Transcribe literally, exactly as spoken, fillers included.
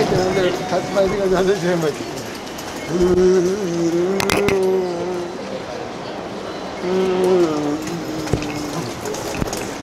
てなんで竜巻がなんで全部